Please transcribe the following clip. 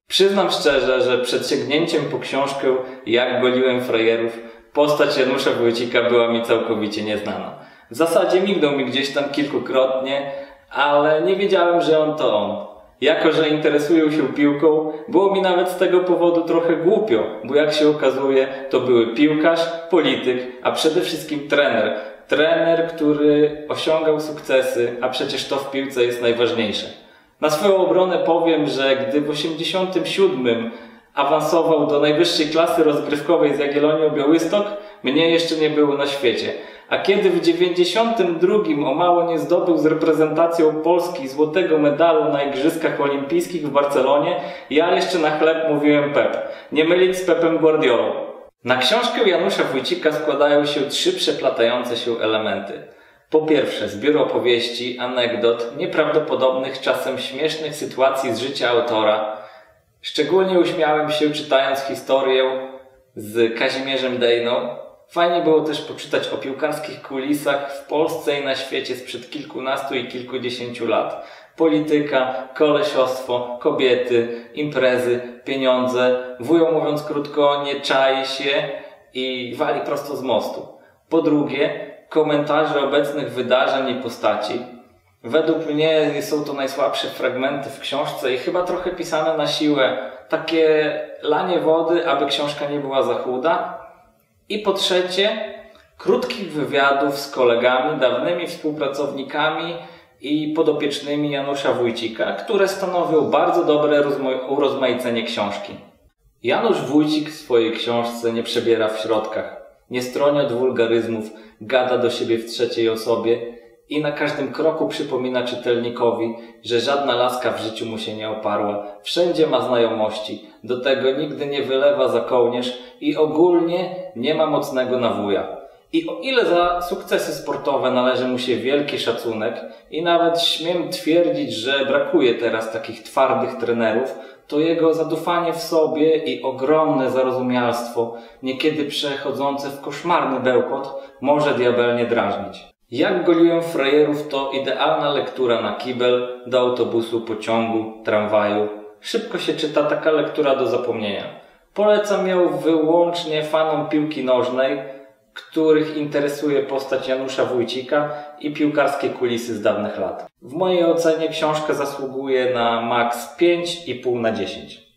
Przyznam szczerze, że przed sięgnięciem po książkę Jak goliłem frajerów, postać Janusza Wójcika była mi całkowicie nieznana. W zasadzie mignął mi gdzieś tam kilkukrotnie, ale nie wiedziałem, że on to on. Jako że interesuję się piłką, było mi nawet z tego powodu trochę głupio, bo jak się okazuje, to były piłkarz, polityk, a przede wszystkim trener. Trener, który osiągał sukcesy, a przecież to w piłce jest najważniejsze. Na swoją obronę powiem, że gdy w 1987 awansował do najwyższej klasy rozgrywkowej z Jagiellonią Białystok, mnie jeszcze nie było na świecie. A kiedy w 1992 o mało nie zdobył z reprezentacją Polski złotego medalu na Igrzyskach Olimpijskich w Barcelonie, ja jeszcze na chleb mówiłem Pep. Nie mylić z Pepem Guardiolą. Na książkę Janusza Wójcika składają się 3 przeplatające się elementy. Po pierwsze, zbiór opowieści, anegdot, nieprawdopodobnych, czasem śmiesznych sytuacji z życia autora. Szczególnie uśmiałem się czytając historię z Kazimierzem Dejną. Fajnie było też poczytać o piłkarskich kulisach w Polsce i na świecie sprzed kilkunastu i kilkudziesięciu lat. Polityka, kolesiostwo, kobiety, imprezy, pieniądze. Wujo, mówiąc krótko, nie czai się i wali prosto z mostu. Po drugie, komentarze obecnych wydarzeń i postaci. Według mnie są to najsłabsze fragmenty w książce i chyba trochę pisane na siłę. Takie lanie wody, aby książka nie była za chuda. I po trzecie, krótkich wywiadów z kolegami, dawnymi współpracownikami i podopiecznymi Janusza Wójcika, które stanowią bardzo dobre urozmaicenie książki. Janusz Wójcik w swojej książce nie przebiera w środkach, nie stroni od wulgaryzmów, gada do siebie w trzeciej osobie i na każdym kroku przypomina czytelnikowi, że żadna laska w życiu mu się nie oparła, wszędzie ma znajomości, do tego nigdy nie wylewa za kołnierz i ogólnie nie ma mocnego na wuja. I o ile za sukcesy sportowe należy mu się wielki szacunek i nawet śmiem twierdzić, że brakuje teraz takich twardych trenerów, to jego zadufanie w sobie i ogromne zarozumialstwo, niekiedy przechodzące w koszmarny bełkot, może diabelnie drażnić. Jak goliłem frajerów to idealna lektura na kibel, do autobusu, pociągu, tramwaju. Szybko się czyta, taka lektura do zapomnienia. Polecam ją wyłącznie fanom piłki nożnej, których interesuje postać Janusza Wójcika i piłkarskie kulisy z dawnych lat. W mojej ocenie książka zasługuje na maks 5,5 na 10.